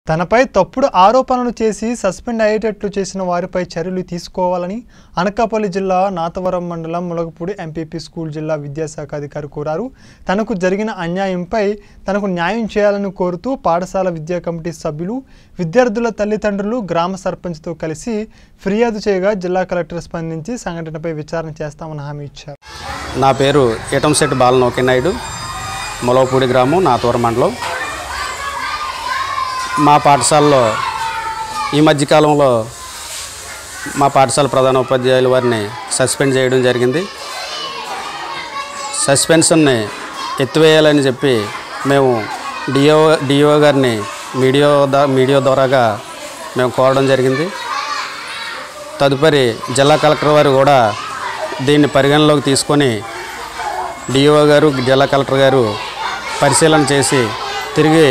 తనపై తప్పుడు ఆరోపణలు చేసి సస్పెండ్ అయ్యేటట్లు చేసిన వారిపై చర్యలు తీసుకోవాలని అనకాపల్లి జిల్లా నాతవరం మండలం ములగపూడి ఎంపీపీ స్కూల్ జిల్లా విద్యాశాఖ అధికారి కోరారు. తనకు జరిగిన అన్యాయంపై తనకు న్యాయం చేయాలని కోరుతూ పాఠశాల విద్యా కమిటీ సభ్యులు, విద్యార్థుల తల్లిదండ్రులు గ్రామ సర్పంచ్తో కలిసి ఫిర్యాదు చేయగా జిల్లా కలెక్టర్ స్పందించి సంఘటనపై విచారణ చేస్తామని హామీ ఇచ్చారు. నా పేరు ఏటంశెట్టి బాలనోకినాయుడు, ములగపూడి గ్రామం, నాతవరం మండలం. మా పాఠశాలలో ఈ మధ్యకాలంలో మా పాఠశాల ప్రధాన ఉపాధ్యాయుల వారిని సస్పెండ్ చేయడం జరిగింది. సస్పెన్షన్ని ఎత్తివేయాలని చెప్పి మేము డిఓ గారిని మీడియా ద్వారాగా మేము కోరడం జరిగింది. తదుపరి జిల్లా కలెక్టర్ వారు కూడా దీన్ని పరిగణలోకి తీసుకొని డిఓ గారు, జిల్లా కలెక్టర్ గారు పరిశీలన చేసి తిరిగి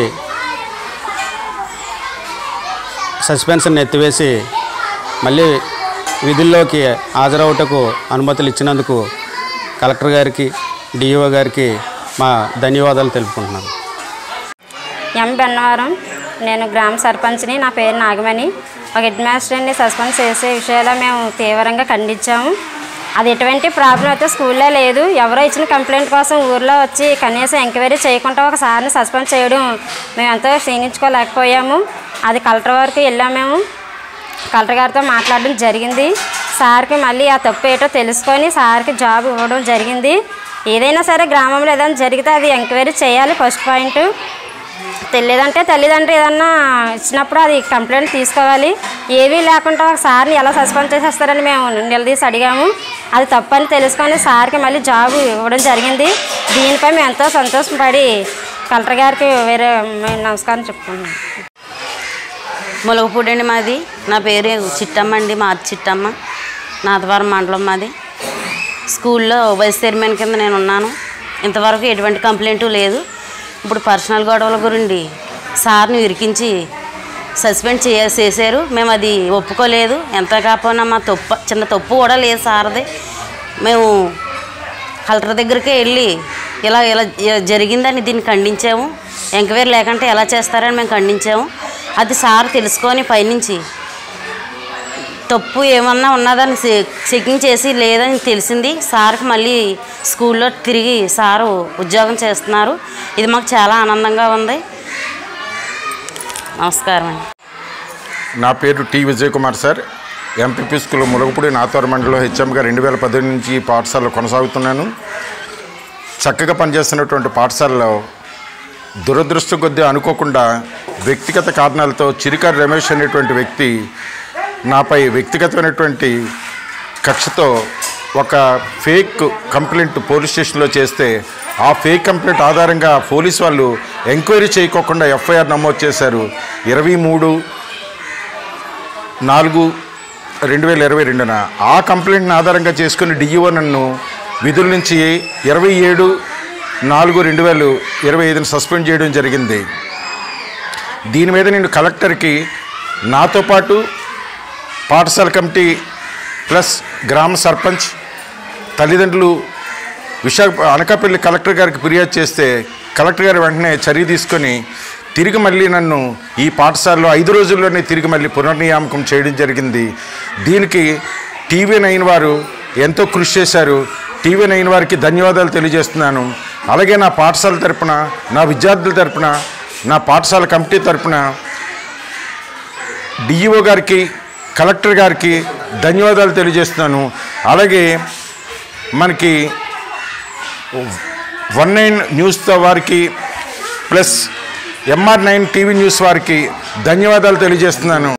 సస్పెన్షన్ ఎత్తివేసి మళ్ళీ విధుల్లోకి హాజరవుటకు అనుమతులు ఇచ్చినందుకు కలెక్టర్ గారికి, డిఓ గారికి మా ధన్యవాదాలు తెలుపుకుంటున్నాను. ఎం బెన్నవరం, నేను గ్రామ సర్పంచ్ని. నా పేరు నాగమణి. ఒక హెడ్ మాస్టర్ని సస్పెండ్ చేసే విషయాల్లో మేము తీవ్రంగా ఖండించాము. అది ఎటువంటి ప్రాబ్లం అయితే స్కూల్లో లేదు. ఎవరో ఇచ్చిన కంప్లైంట్ కోసం ఊర్లో వచ్చి కనీసం ఎంక్వైరీ చేయకుండా ఒక సార్ని సస్పెండ్ చేయడం మేము ఎంతో క్షీణించుకోలేకపోయాము. అది కలెక్టర్ వరకు వెళ్ళాము. మేము కలెక్టర్ గారితో మాట్లాడడం జరిగింది. సార్కి మళ్ళీ ఆ తప్పు ఏంటో తెలుసుకొని సార్కి జాబ్ ఇవ్వడం జరిగింది. ఏదైనా సరే గ్రామంలో ఏదైనా జరిగితే అది ఎంక్వైరీ చేయాలి. First point. తెలియదంటే తల్లిదండ్రులు ఏదన్నా ఇచ్చినప్పుడు అది కంప్లైంట్ తీసుకోవాలి. ఏవీ లేకుండా ఒక సార్ని ఎలా సస్పెండ్ చేసేస్తారని మేము నిలదీసి అడిగాము. అది తప్పని తెలుసుకొని సార్కి మళ్ళీ జాబ్ ఇవ్వడం జరిగింది. దీనిపై మేము ఎంతో సంతోషపడి కలెక్టర్ గారికి నమస్కారం చెప్పుకున్నాం. ములగపూడి అండి మాది. నా పేరు చిట్టమ్మ అండి, మార్చి చిట్టమ్మ, నాతవరం మండలం మాది. స్కూల్లో వైస్ చైర్మన్ కింద నేను ఉన్నాను. ఇంతవరకు ఎటువంటి కంప్లైంటు లేదు. ఇప్పుడు పర్సనల్ గొడవల గురించి సార్ని ఇరికించి సస్పెండ్ చేశారు. మేము అది ఒప్పుకోలేదు. ఎంత కాకపోయినా మా చిన్న తప్పు కూడా లేదు సార్ది. మేము కలెక్టర్ దగ్గరికి వెళ్ళి ఇలా జరిగిందని దీన్ని ఖండించాము. ఎంక్వైరీ లేకుంటే ఎలా చేస్తారని మేము ఖండించాము. అది సార్ తెలుసుకొని పైనుంచి తప్పు ఏమన్నా ఉన్నదని చెకింగ్ చేసి లేదని తెలిసింది. సార్కి మళ్ళీ స్కూల్లో తిరిగి సారు ఉద్యోగం చేస్తున్నారు. ఇది మాకు చాలా ఆనందంగా ఉంది. నమస్కారం అండి. నా పేరు T Vijay Kumar sir. MPP school Mulagapudi Nathavaram మండలం హెచ్ఎంగా 2018 నుంచి పాఠశాలలో కొనసాగుతున్నాను. చక్కగా పనిచేస్తున్నటువంటి పాఠశాలలో దురదృష్టం కొద్దీ అనుకోకుండా వ్యక్తిగత కారణాలతో చిరికారి రమేష్ అనేటువంటి వ్యక్తి నాపై వ్యక్తిగతమైనటువంటి కక్షతో ఒక ఫేక్ కంప్లైంట్ పోలీస్ స్టేషన్లో చేస్తే ఆ ఫేక్ కంప్లైంట్ ఆధారంగా పోలీసు వాళ్ళు ఎంక్వైరీ చేయకోకుండా ఎఫ్ఐఆర్ నమోదు చేశారు. 23/4/2022న ఆ కంప్లైంట్ని ఆధారంగా చేసుకుని డిఈఓ నన్ను విధుల నుంచి 27/4/2025 సస్పెండ్ చేయడం జరిగింది. దీని మీద నేను కలెక్టర్కి, నాతో పాటు పాఠశాల కమిటీ ప్లస్ గ్రామ సర్పంచ్, తల్లిదండ్రులు అనకాపల్లి కలెక్టర్ గారికి ఫిర్యాదు చేస్తే కలెక్టర్ గారు వెంటనే చర్య తీసుకొని తిరిగి మళ్ళీ నన్ను ఈ పాఠశాలలో 5 రోజుల్లోనే తిరిగి మళ్ళీ పునర్నియామకం చేయడం జరిగింది. దీనికి TV9 వారు ఎంతో కృషి చేశారు. TV9 వారికి ధన్యవాదాలు తెలియజేస్తున్నాను. అలాగే నా పాఠశాల తరపున, నా విద్యార్థుల తరపున, నా పాఠశాల కమిటీ తరపున డిఈఓ గారికి, కలెక్టర్ గారికి ధన్యవాదాలు తెలియజేస్తున్నాను. అలాగే మనకి 19 న్యూస్ వారికి ప్లస్ MR9 TV న్యూస్ వారికి ధన్యవాదాలు తెలియజేస్తున్నాను.